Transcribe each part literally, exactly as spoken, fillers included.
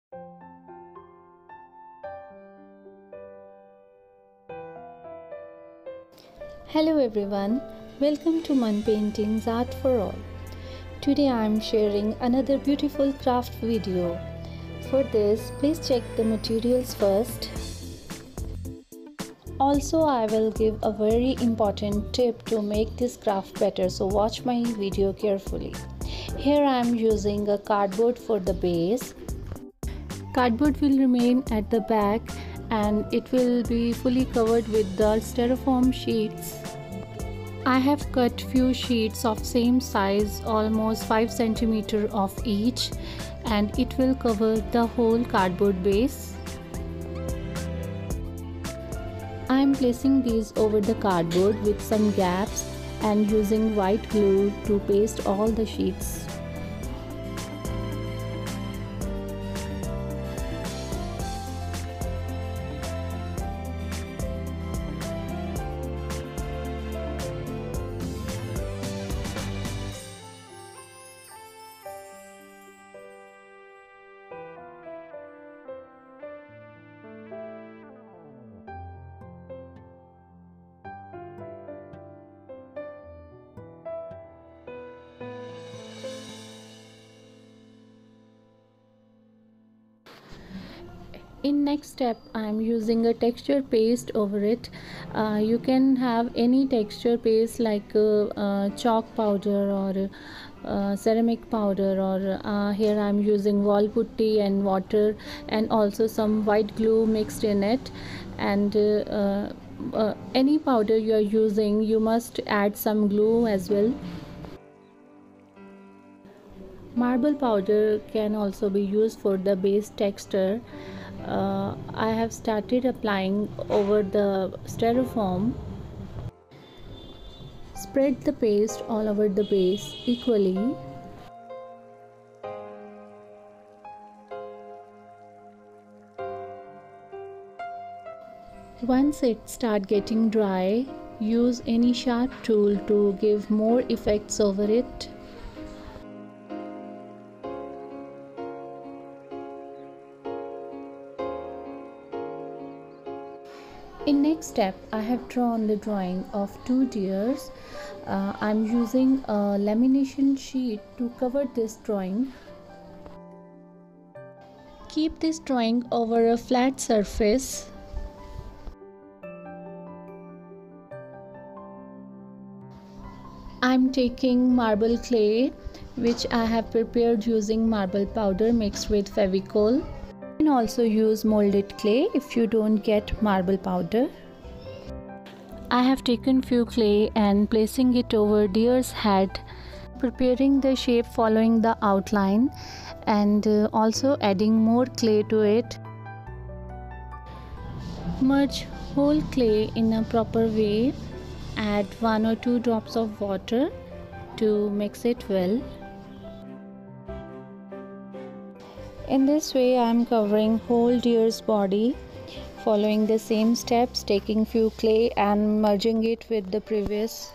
Hello everyone, welcome to Mun Paintings Art for All. Today I am sharing another beautiful craft video. For this, please check the materials first. Also, I will give a very important tip to make this craft better, so watch my video carefully. Here I am using a cardboard for the base. Cardboard will remain at the back and it will be fully covered with the styrofoam sheets. I have cut few sheets of same size, almost five centimeters of each, and it will cover the whole cardboard base. I am placing these over the cardboard with some gaps and using white glue to paste all the sheets. In next step, I am using a texture paste over it. Uh, you can have any texture paste like uh, uh, chalk powder or uh, ceramic powder, or uh, here I am using wall putty and water and also some white glue mixed in it. And uh, uh, uh, any powder you are using, you must add some glue as well. Marble powder can also be used for the base texture. Uh, I have started applying over the styrofoam. Spread the paste all over the base equally. Once it starts getting dry, use any sharp tool to give more effects over it. In next step, I have drawn the drawing of two deers. Uh, I am using a lamination sheet to cover this drawing. Keep this drawing over a flat surface. I am taking marble clay, which I have prepared using marble powder mixed with Fevicol. You can also use molded clay if you don't get marble powder. I have taken few clay and placing it over deer's head, preparing the shape following the outline, and uh, also adding more clay to it. Merge whole clay in a proper way. Add one or two drops of water to mix it well. In this way, I am covering whole deer's body, following the same steps, taking few clay and merging it with the previous.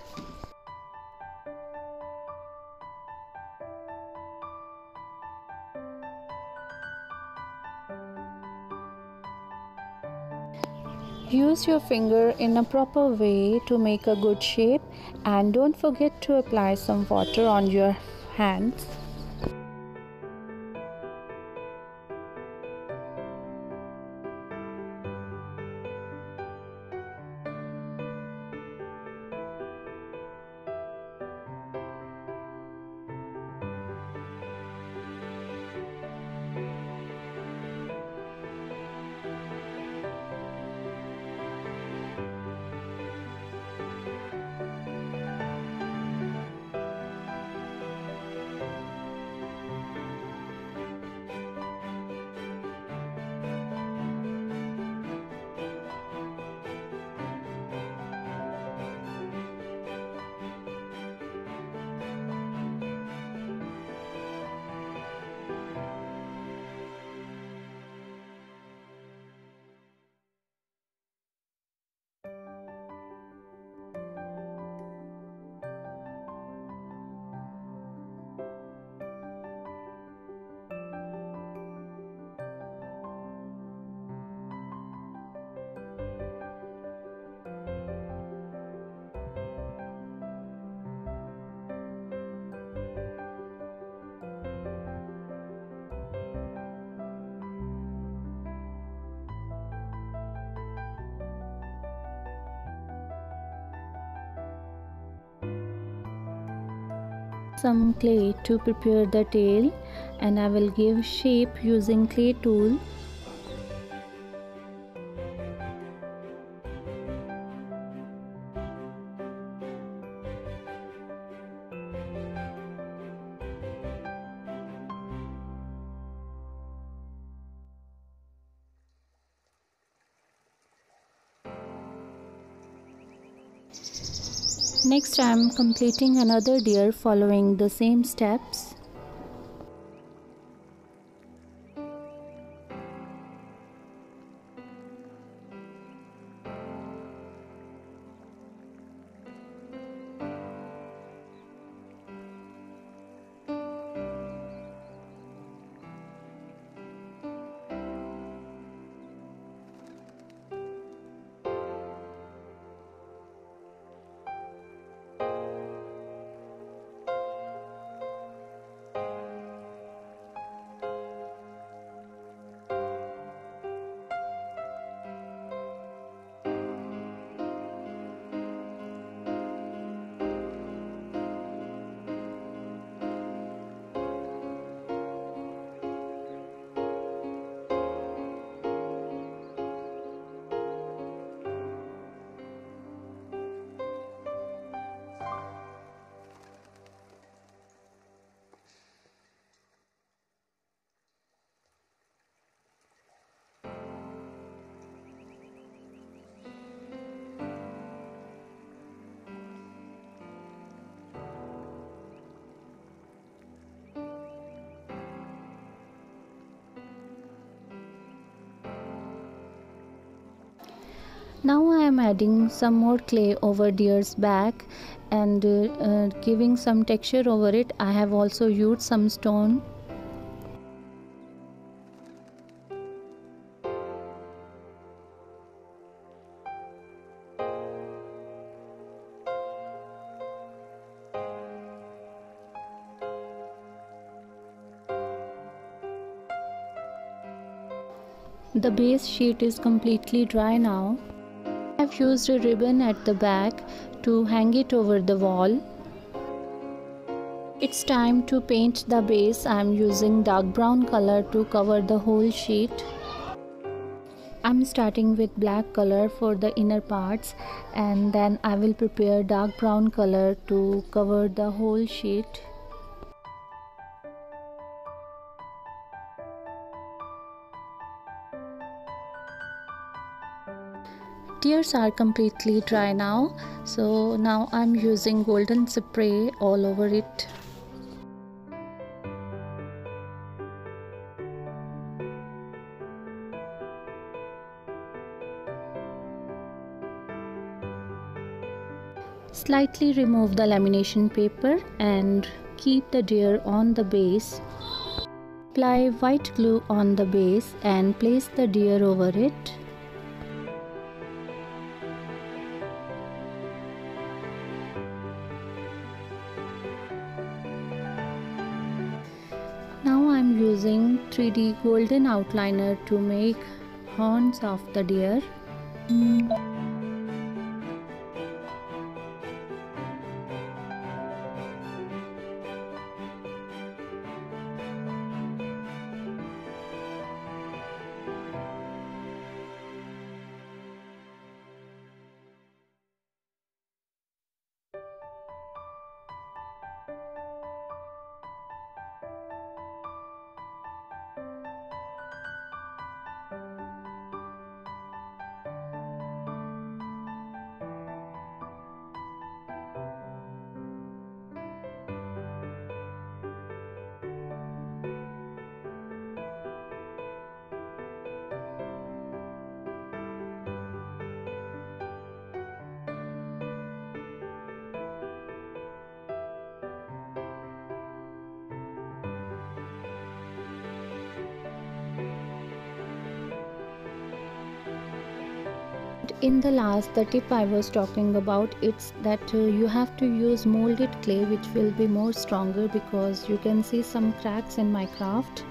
Use your finger in a proper way to make a good shape, and don't forget to apply some water on your hands. some clay to prepare the tail, and I will give shape using clay tool. Next, I am completing another deer following the same steps. Now I am adding some more clay over deer's back and uh, uh, giving some texture over it. I have also used some stone. The base sheet is completely dry now. I have used a ribbon at the back to hang it over the wall. It's time to paint the base. I am using dark brown color to cover the whole sheet. I'm starting with black color for the inner parts, and then I will prepare dark brown color to cover the whole sheet. Tears are completely dry now, so now I'm using golden spray all over it. Slightly remove the lamination paper and keep the deer on the base. Apply white glue on the base and place the deer over it. Now I am using three D golden outliner to make horns of the deer. Mm. In the last, the tip I was talking about, it's that uh, you have to use molded clay, which will be more stronger, because you can see some cracks in my craft.